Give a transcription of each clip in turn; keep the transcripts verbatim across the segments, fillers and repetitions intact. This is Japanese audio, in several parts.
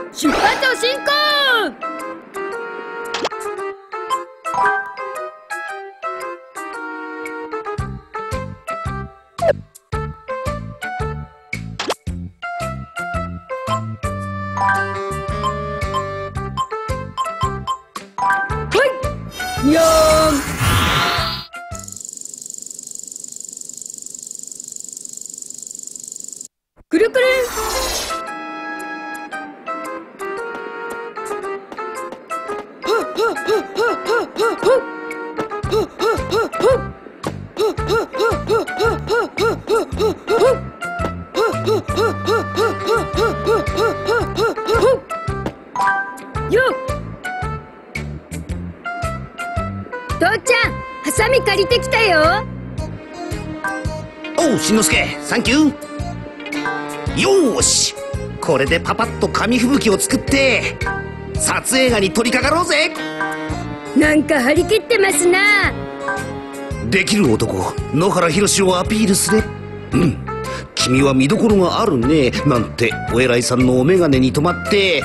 出発を進行。はいよーん。くるくるよっ。父ちゃん、ハサミ借りてきたよ。 おう、しんのすけ、サンキュー。よーし、これでパパッと紙吹雪を作って撮影画に取り掛かろうぜ。 なんか張り切ってますな。 できる男野原ひろしをアピールすれ。うん、君は見どころがあるね、なんてお偉いさんのお眼鏡に止まって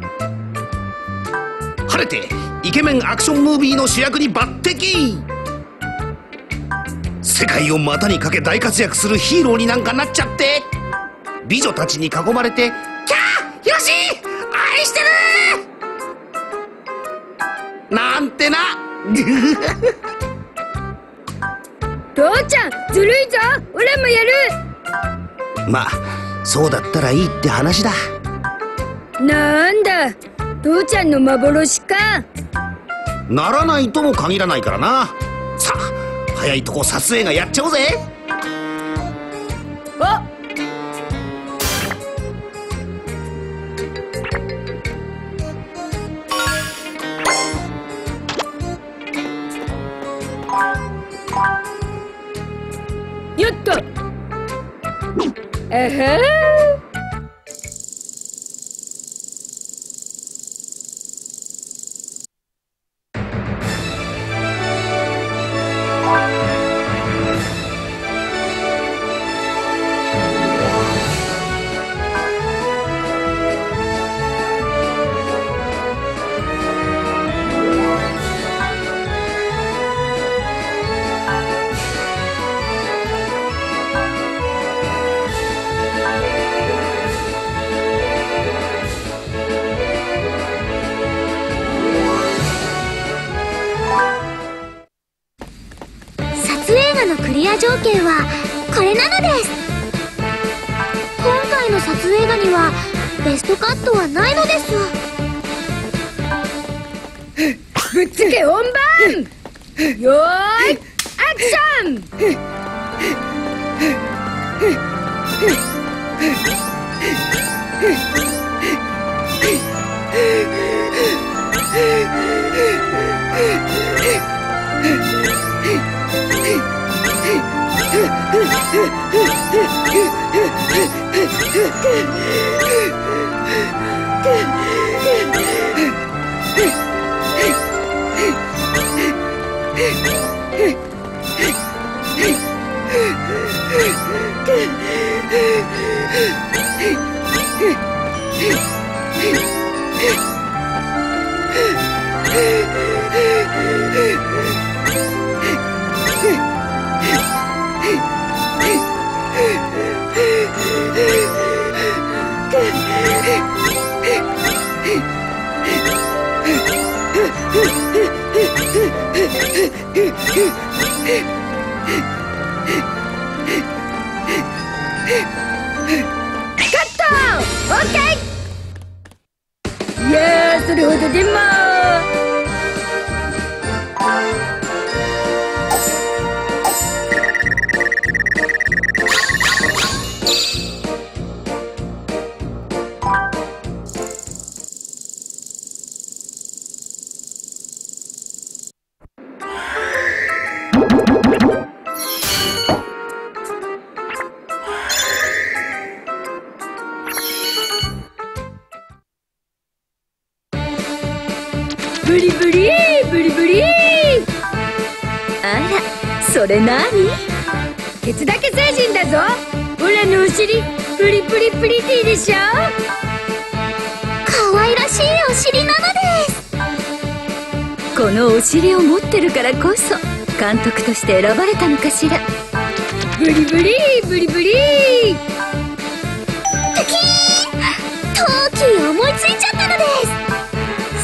晴れてイケメンアクションムービーの主役に抜擢。世界を股にかけ大活躍するヒーローになんかなっちゃって、美女たちに囲まれて「キャーヒロシ愛してる!」なんてな。 父ちゃんずるいぞ、オラもやる。 まあそうだったらいいって話だ。 なんだ、父ちゃんの幻か。 ならないとも限らないからな。さあ早いとこ撮影がやっちゃおうぜ。 あっ、よっと。あはクリア条件はこれなのです。今回の撮影画にはベストカットはないのです。 ぶっつけ本番。よーいアクション。オッケー。いやー、それほどでもブリブリブリブリ。 あら、それ何？ ケツだけ精神だぞ。オラのお尻プリプリプリティでしょ。 かわお尻を持ってるからこそ監督として選ばれたのかしら。ブリブリブリブリ。 トキーン、トーキー思いついちゃったのです。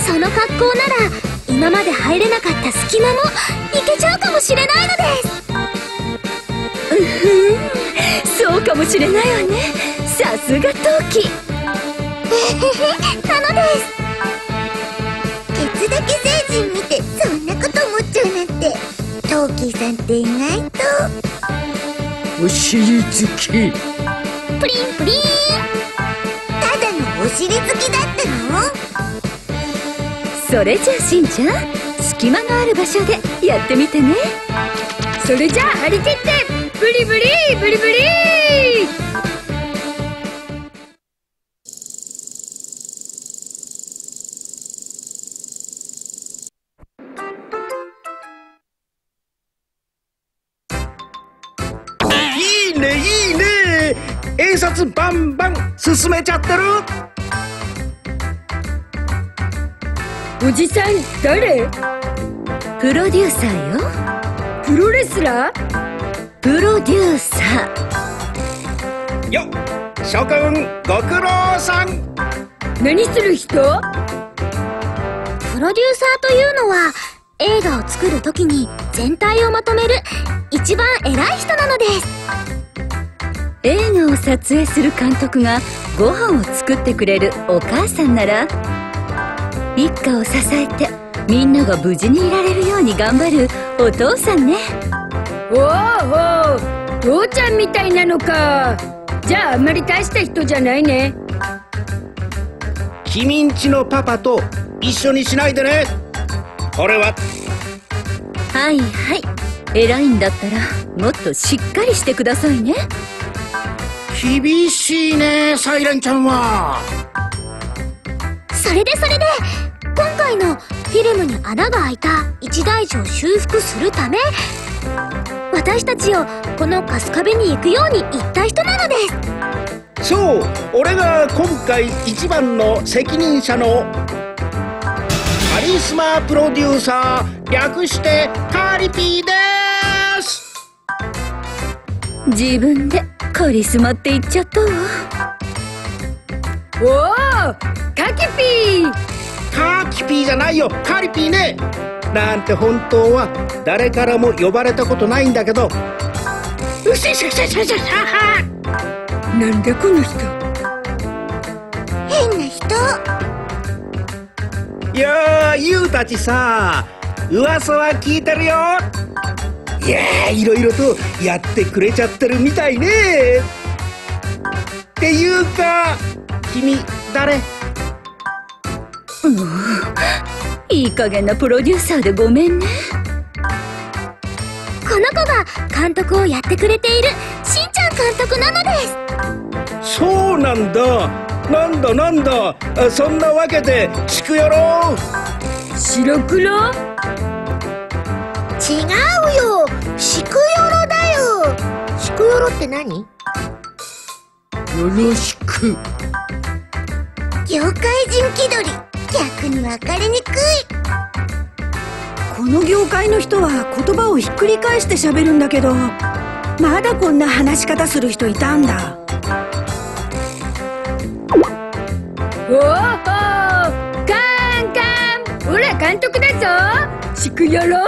その格好なら今まで入れなかった隙間もいけちゃうかもしれないのです。 うふん、そうかもしれないわね。さすがトウキ。 なのです。ケツだけ星人見てそんなこと思っちゃうなんて、トウキーさんって意外とお尻好き。 プリンプリン。ただのお尻好きだったの？ それじゃあしんちゃん、隙間のある場所でやってみてね。それじゃあ張り切ってブリブリブリブリ。 いいねいいね、演札バンバン進めちゃってる。 おじさん誰？プロデューサーよ。プロレスラー？プロデューサーよっ、諸君ご苦労さん。 何する人？ プロデューサーというのは映画を作るときに全体をまとめる一番偉い人なのです。 映画を撮影する監督がご飯を作ってくれるお母さんなら、一家を支えてみんなが無事にいられるように頑張るお父さんね。おお、父ちゃんみたいなのか。じゃああんまり大した人じゃないね。 君んちのパパと一緒にしないでね。これは。 はいはい、偉いんだったらもっとしっかりしてくださいね。 厳しいね、サイレンちゃんは。 それでそれで今回のフィルムに穴が開いた一大事を修復するため、私たちをこの春日部に行くように言った人なのです。 そう、俺が今回一番の責任者のカリスマプロデューサー、略してカリピーです。 自分でカリスマって言っちゃったわ。おお、カキピー。 カキピーじゃないよ、カリピーね。なんて本当は誰からも呼ばれたことないんだけど。うししししししは。 なんだこの人。 変な人。 いやー、ユウたちさ、噂は聞いてるよ。いやー、いろいろとやってくれちゃってるみたいね。っていうか、君誰？ うん、いい加減なプロデューサーでごめんね。 この子が監督をやってくれているしんちゃん監督なのです。 そうなんだ。なんだなんだ、そんなわけでシクヨロ。 白黒？ 違うよ、シクヨロだよ。シクヨロって何？ よろしく。 業界人気取り、逆に分かりにくい。 この業界の人は言葉をひっくり返して喋るんだけど、まだこんな話し方する人いたんだ。 おお、カンカン、ほら監督だぞ。シクヨロ。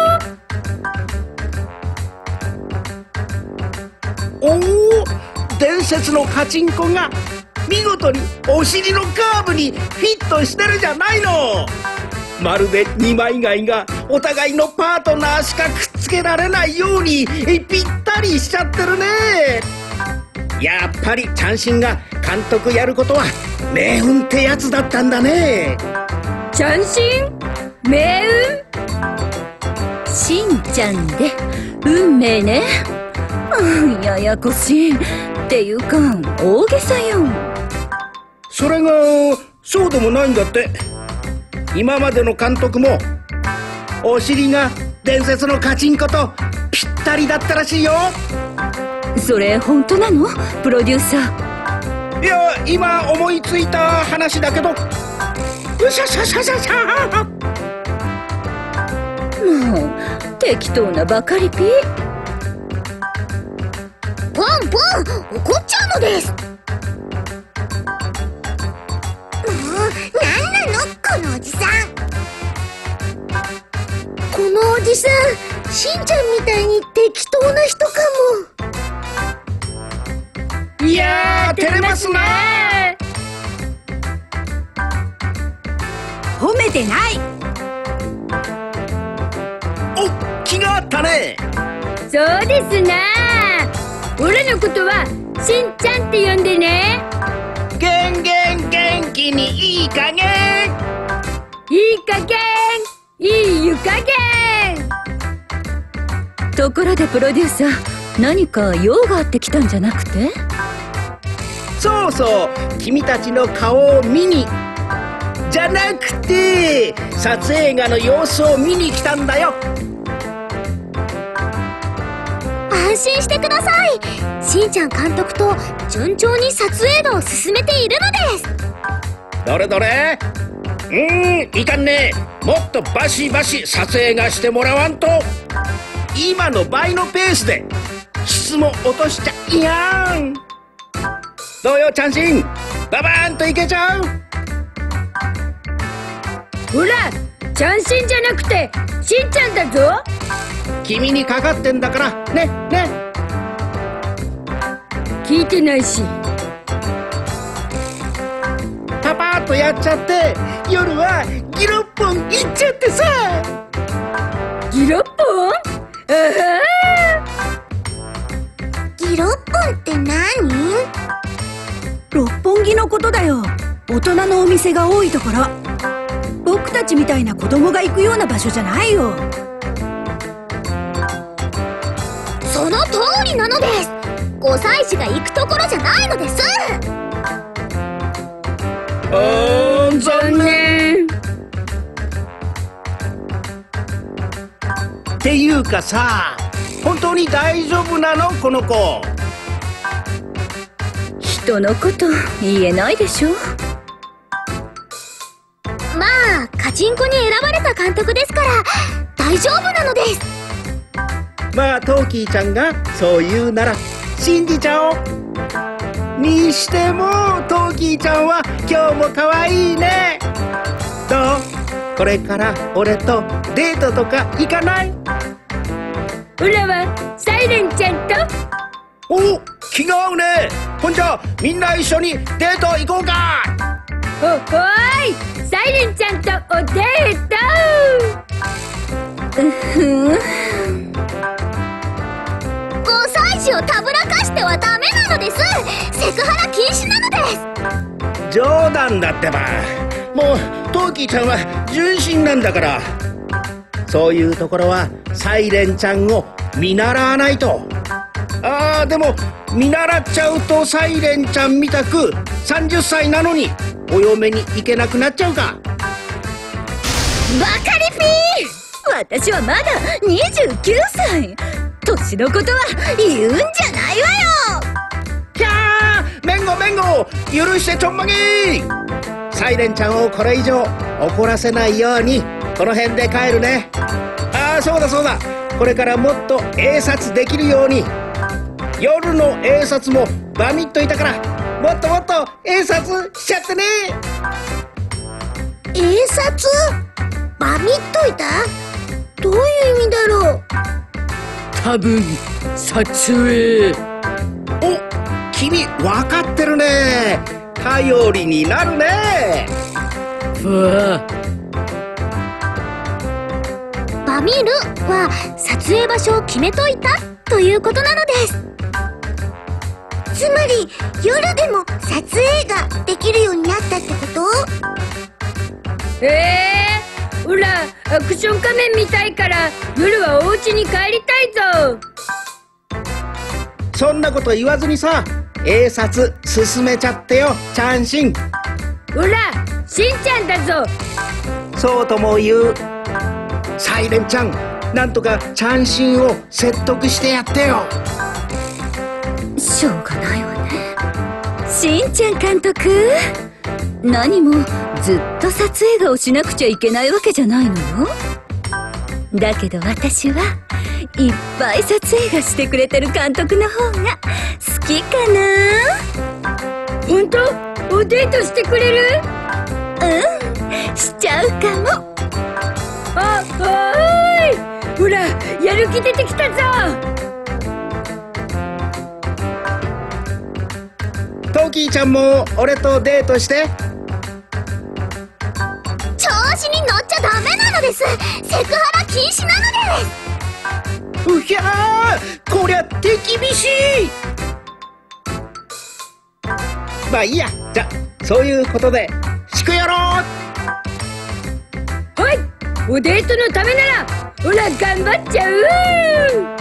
おお、伝説のカチンコが見事にお尻のカーブにフィットしてるじゃないの。まるで二枚貝がお互いのパートナーしかくっつけられないようにぴったりしちゃってるね。やっぱりチャンシンが監督やることは命運ってやつだったんだね。 チャンシン？命運？しんちゃんで運命ね。うん、ややこしいっていうか大げさよ。 それがそうでもないんだって。今までの監督もお尻が伝説のカチンコとぴったりだったらしいよ。 それ本当なの？プロデューサー。 いや、今思いついた話だけど。うしゃしゃしゃしゃしゃ。 も適当なばかりピ。 ポンポン、怒っちゃうのです。もうなんなのこのおじさん。このおじさん、しんちゃんみたいに適当な人かも。 いやー、照れますな。 褒めてない。 お、気があったね。 そうですな。オラのことはしんちゃんって呼んでね。 げんげん元気にいい加減。 いい加減、いい湯加減。ところでプロデューサー、何か用があって来たんじゃなくて？ そうそう、君たちの顔を見にじゃなくて、撮影画の様子を見に来たんだよ。 安心してください。しんちゃん監督と順調に撮影画を進めているのです。 どれどれ。うーん、いかんね。もっとバシバシ撮影画してもらわんと。今の倍のペースで質も落としちゃいやん。どうよチャンシン、ババーンといけちゃう。 ほら、チャンシンじゃなくてしんちゃんだぞ。 君にかかってんだからね。ね、 聞いてないし。 パパーっとやっちゃって、夜はギロッポンいっちゃってさ。 ギロッポン？あはギロッポンって何？ 六本木のことだよ。大人のお店が多いところ。僕たちみたいな子供が行くような場所じゃないよ。 その通りなのです。ごさい児が行くところじゃないのです。 あー、残念。っていうかさ、本当に大丈夫なのこの子。 人のこと言えないでしょ。 まあカチンコに選ばれた監督ですから大丈夫なのです。 まあトーキーちゃんがそう言うなら信じちゃおう。にしてもトーキーちゃんは今日も可愛いね。どう？これから俺とデートとか行かない？ オラはサイレンちゃんと。 お、気が合うね。ほんじゃみんな一緒にデート行こうか。 お、おーい、サイレンちゃんとおデート。うふん、 ごさい児をたぶらかしてはダメなのです。セクハラ禁止なのです。 冗談だってば。もうトーキーちゃんは純真なんだから。そういうところはサイレンちゃんを見習わないと。あー、でも見習っちゃうとサイレンちゃんみたくさんじゅっさいなのにお嫁に行けなくなっちゃうか。 バカリピー、私はまだにじゅうきゅうさい。年のことは言うんじゃないわよ。 キャー、めんごめんご、許してちょんまげ。サイレンちゃんをこれ以上怒らせないようにこの辺で帰るね。ああ、そうだそうだ、これからもっと映撮できるように夜の映撮もバミっといたから、もっともっと映撮しちゃってね。 映撮？バミっといた？どういう意味だろう。 多分撮影。 お、君分かってるね。頼りになるね。 わあ、 バミるは撮影場所を決めといたということなのです。つまり夜でも撮影ができるようになったってこと？ えー、ほら、アクション仮面見たいから夜はお家に帰りたいぞ。 そんなこと言わずにさ、映撮進めちゃってよ、チャンシン。 ほら、しんちゃんだぞ。 そうとも言う。サイレンちゃん、なんとかチャンシンを説得してやってよ。 しょうがないわね。しんちゃん監督、何もずっと撮影画をしなくちゃいけないわけじゃないのよ。 だけど私はいっぱい撮影がしてくれてる監督の方が好きかな。 本当？おデートしてくれる？ うん、しちゃうかも。 あ、はーい。ほら、やる気出てきたぞ。 トキーちゃんも俺とデートして。 調子に乗っちゃダメなのです。セクハラ禁止なのです。 うひゃー、こりゃ手厳しい。まあいいや、じゃそういうことでしくやろう。 はい、おデートのためならほら頑張っちゃう。